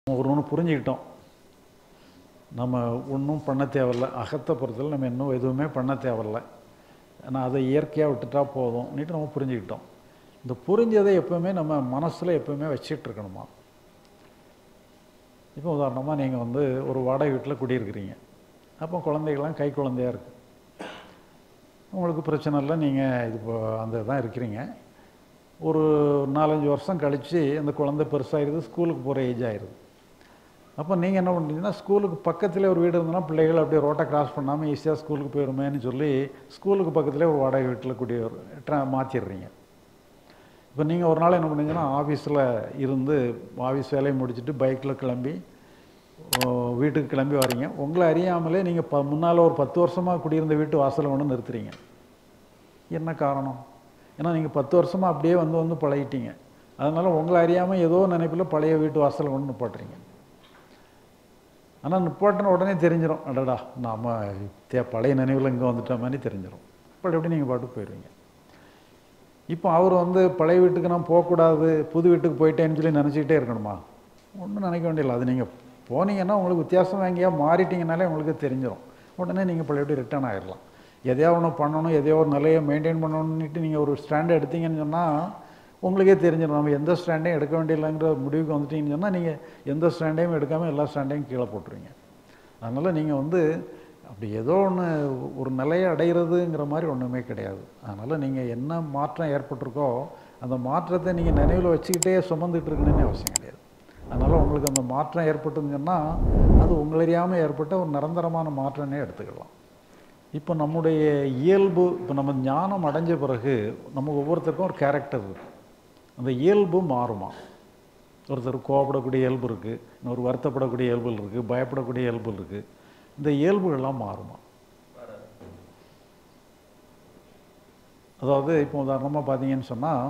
ஒன்று புரிஞ்சுக்கிட்டோம். நம்ம ஒன்றும் பண்ண தேவையில்ல. அகத்தை பொறுத்தவரை நம்ம இன்னும் எதுவுமே பண்ண தேவையில்ல. ஆனால் அதை இயற்கையாக விட்டுட்டா போதும்னுட்டு நம்ம புரிஞ்சுக்கிட்டோம். இந்த புரிஞ்சதை எப்போவுமே நம்ம மனசில் எப்போவுமே வச்சுட்டு இருக்கணுமா. இப்போ உதாரணமாக நீங்கள் ஒரு வாடகை வீட்டில் குடியிருக்கிறீங்க. அப்போ குழந்தைகள்லாம் கை குழந்தையாக இருக்குது. உங்களுக்கு பிரச்சனை இல்லை, நீங்கள் இது அந்த தான் இருக்கிறீங்க. ஒரு 4-5 வருஷம் கழித்து அந்த குழந்தை பெருசாகிடுது, ஸ்கூலுக்கு போகிற ஏஜ் ஆகிடுது. அப்போ நீங்கள் என்ன பண்ணுறீங்கன்னா, ஸ்கூலுக்கு பக்கத்தில் ஒரு வீடு இருந்ததுன்னா பிள்ளைகள் அப்படியே ரோட்டை கிராஸ் பண்ணாமல் ஈஸியாக ஸ்கூலுக்கு போயிடுமேன்னு சொல்லி ஸ்கூலுக்கு பக்கத்தில் ஒரு வாடகை வீட்டில் மாற்றிடுறீங்க. இப்போ நீங்கள் ஒரு நாள் என்ன பண்ணுறீங்கன்னா, ஆஃபீஸில் இருந்து ஆஃபீஸ் வேலையை முடிச்சுட்டு பைக்கில் கிளம்பி வீட்டுக்கு கிளம்பி வரீங்க. உங்களை அறியாமலே நீங்கள் முன்னால் ஒரு 10 வருஷமாக குடியிருந்த வீட்டு வாசலில் கொண்டு நிறுத்துறீங்க. என்ன காரணம்? ஏன்னா நீங்கள் 10 வருஷமாக அப்படியே வந்து பழகிட்டீங்க. அதனால் உங்களை அறியாமல் ஏதோ நினைப்பில் பழைய வீட்டு வாசலில் கொண்டு நிப்பாட்டுறீங்க. ஆனால் நிப்பாட்டின உடனே தெரிஞ்சிடும், அடடா நாம் பழைய நினைவில் இங்கே வந்துட்ட மாதிரி தெரிஞ்சிடும். இப்போ எப்படி நீங்கள் பாட்டு போயிடுவீங்க. இப்போ அவர் பழைய வீட்டுக்கு நான் போகக்கூடாது, புது வீட்டுக்கு போயிட்டேன்னு சொல்லி நினச்சிக்கிட்டே இருக்கணுமா? ஒன்றும் நினைக்க வேண்டியதில்லை. அது நீங்கள் போனீங்கன்னா உங்களுக்கு வித்தியாசம் எங்கேயா மாறிட்டீங்கனாலே உங்களுக்கு தெரிஞ்சிடும். உடனே நீங்கள் பழையபடி ரிட்டர்ன் ஆகிடலாம். எதையோ ஒன்று பண்ணணும், எதையோ ஒரு நிலையை மெயின்டைன் பண்ணணுன்னுட்டு நீங்கள் ஒரு ஸ்டாண்டை எடுத்தீங்கன்னு சொன்னால் உங்களுக்கே தெரிஞ்சிடும். நம்ம எந்த ஸ்டாண்டையும் எடுக்க வேண்டியதில்லைங்கிற முடிவுக்கு வந்துட்டீங்கன்னு சொன்னால் நீங்கள் எந்த ஸ்டாண்டையும் எடுக்காமல் எல்லா ஸ்டாண்டையும் கீழே போட்டுருவீங்க. அதனால் நீங்கள் அப்படி ஏதோ ஒன்று ஒரு நிலையை அடைகிறதுங்கிற மாதிரி ஒன்றுமே கிடையாது. அதனால் நீங்கள் என்ன மாற்றம் ஏற்பட்டிருக்கோ அந்த மாற்றத்தை நீங்கள் நினைவில் வச்சுக்கிட்டே சுமந்துட்டு இருக்கணும்னு அவசியம் கிடையாது. அதனால் உங்களுக்கு அந்த மாற்றம் ஏற்பட்டுன்னு சொன்னால் அது உங்களறியாமல் ஏற்பட்ட ஒரு நிரந்தரமான மாற்றம்னே எடுத்துக்கலாம். இப்போ நம்முடைய இயல்பு, இப்போ நம்ம ஞானம் அடைஞ்ச பிறகு நம்ம ஒவ்வொருத்தருக்கும் ஒரு கேரக்டர் இருக்குது. அந்த இயல்பு மாறுமா? ஒருத்தர் கோபப்படக்கூடிய இயல்பு இருக்குது, இன்னொரு வருத்தப்படக்கூடிய இயல்புகள் இருக்குது, பயப்படக்கூடிய இயல்புகள் இருக்குது. இந்த இயல்புகள்லாம் மாறுமா? அதாவது இப்போ உதாரணமாக பார்த்தீங்கன்னு சொன்னால்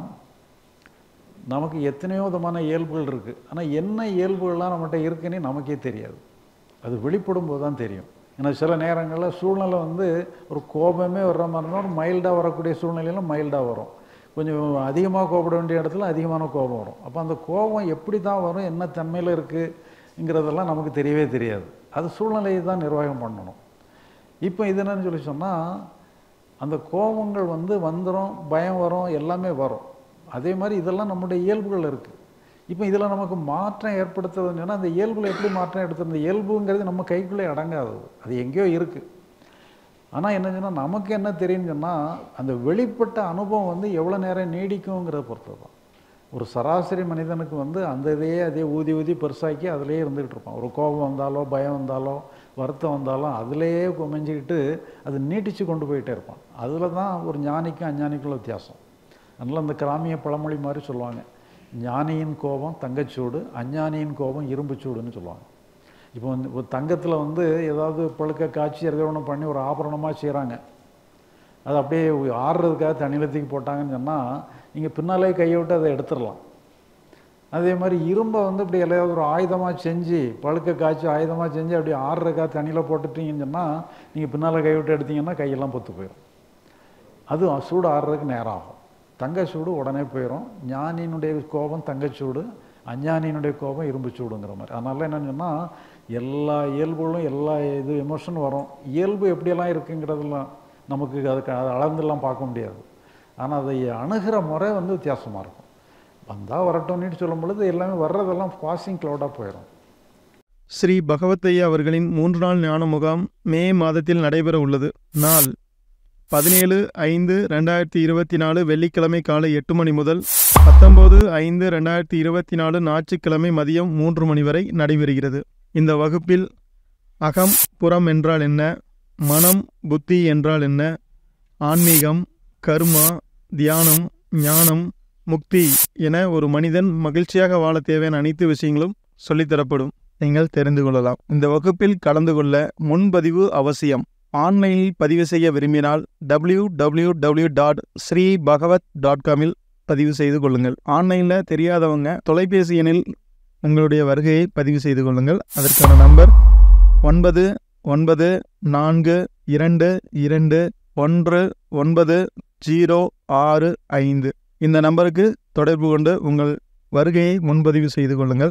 நமக்கு எத்தனையோ விதமான இயல்புகள் இருக்குது. ஆனால் என்ன இயல்புகள்லாம் நம்மகிட்ட இருக்குன்னு நமக்கே தெரியாது. அது வெளிப்படும் போது தான் தெரியும். ஏன்னா சில நேரங்களில் சூழ்நிலை ஒரு கோபமே வர்ற மாதிரி இருந்தால் ஒரு மைல்டாக வரக்கூடிய சூழ்நிலையிலும் மைல்டாக வரும். கொஞ்சம் அதிகமாக கோபப்பட வேண்டிய இடத்துல அதிகமான கோபம் வரும். அப்போ அந்த கோபம் எப்படி தான் வரும், என்ன தன்மையில் இருக்குங்கிறதெல்லாம் நமக்கு தெரியவே தெரியாது. அது சூழ்நிலையை தான் நிர்வாகம் பண்ணணும். இப்போ இது என்னன்னு சொல்லி சொன்னால் அந்த கோபங்கள் வந்துடும், பயம் வரும், எல்லாமே வரும். அதே மாதிரி இதெல்லாம் நம்முடைய இயல்புகள் இருக்குது. இப்போ இதில் நமக்கு மாற்றம் ஏற்படுத்துறதுன்னு சொன்னால் அந்த இயல்பில் எப்படி மாற்றம் எடுத்துறது? இந்த இயல்புங்கிறது நம்ம கைக்குள்ளே அடங்காதது, அது எங்கேயோ இருக்குது. ஆனால் என்ன சொன்னால் நமக்கு என்ன தெரியும்னு சொன்னால் அந்த வெளிப்பட்ட அனுபவம் எவ்வளோ நேரம் நீடிக்குங்கிறத பொறுத்தது தான். ஒரு சராசரி மனிதனுக்கு அந்த அதே ஊதி ஊதி பெருசாக்கி அதிலே இருந்துகிட்டு இருப்பான். ஒரு கோபம் வந்தாலோ பயம் வந்தாலோ வருத்தம் வந்தாலும் அதிலேயே குமைஞ்சிக்கிட்டு அது நீட்டிச்சு கொண்டு போயிட்டே இருப்பான். அதில் தான் ஒரு ஞானிக்கும் அஞ்ஞானிக்குள்ள வித்தியாசம். அதனால் அந்த கிராமிய பழமொழி மாதிரி சொல்லுவாங்க, ஞானியின் கோபம் தங்கச்சூடு, அஞ்ஞானியின் கோபம் இரும்புச்சூடுன்னு சொல்லுவாங்க. இப்போ ஒரு தங்கத்தில் ஏதாவது பழுக்க காய்ச்சி எதோ ஒன்று பண்ணி ஒரு ஆபரணமாக செய்கிறாங்க. அது அப்படியே ஆடுறதுக்காக தண்ணியில் தூக்கி போட்டாங்கன்னு சொன்னால் நீங்கள் பின்னாலே கையை விட்டு அதை எடுத்துடலாம். அதே மாதிரி இரும்பை இப்படி எல்லாம் ஒரு ஆயுதமாக செஞ்சு பழுக்க காய்ச்சி ஆயுதமாக செஞ்சு அப்படி ஆடுறதுக்காக தண்ணியில் போட்டுட்டீங்கன்னு சொன்னால் நீங்கள் பின்னால் கை விட்டு எடுத்தீங்கன்னா கையெல்லாம் பொத்து போயிடும். அது சூடு ஆடுறதுக்கு நேரம் ஆகும். தங்கச்சூடு உடனே போயிடும். ஞானியினுடைய கோபம் தங்கச்சூடு, அஞ்ஞானியினுடைய கோபம் இரும்புச்சூடுங்கிற மாதிரி. அதனால என்னன்னு சொன்னால் எல்லா இயல்புகளும் எல்லா எமோஷன் வரும். இயல்பு எப்படியெல்லாம் இருக்குங்கிறதெல்லாம் நமக்கு அதுக்கு அதை அளந்துலாம் பார்க்க முடியாது. ஆனால் அதை அணுகிற முறை வித்தியாசமாக இருக்கும். வந்தால் வரட்டும்னு சொல்லும் பொழுது எல்லாமே வர்றதெல்லாம் பாசிங் க்ளவுடாக போயிடும். ஸ்ரீ பகவத்தையா அவர்களின் 3 நாள் ஞான முகாம் மே மாதத்தில் நடைபெற உள்ளது. நாள் 17/5/2024 வெள்ளிக்கிழமை காலை 8 மணி முதல் 19/5/2024 ஞாயிற்றுக்கிழமை மதியம் 3 மணி வரை நடைபெறுகிறது. இந்த வகுப்பில் அகம் புறம் என்றால் என்ன, மனம் புத்தி என்றால் என்ன, ஆன்மீகம், கர்மா, தியானம், ஞானம், முக்தி என ஒரு மனிதன் மகிழ்ச்சியாக வாழ தேவையான அனைத்து விஷயங்களும் சொல்லித்தரப்படும். நீங்கள் தெரிந்து கொள்ளலாம். இந்த வகுப்பில் கலந்து கொள்ள முன்பதிவு அவசியம். ஆன்லைனில் பதிவு செய்ய விரும்பினால் www.sreebhagavat.com பதிவு செய்து கொள்ளுங்கள். ஆன்லைனில் தெரியாதவங்க தொலைபேசி எண்ணில் உங்களுடைய வருகையை பதிவு செய்து கொள்ளுங்கள். அதற்கான நம்பர் 9942219065. இந்த நம்பருக்கு தொடர்பு கொண்டு உங்கள் வருகையை முன்பதிவு செய்து கொள்ளுங்கள்.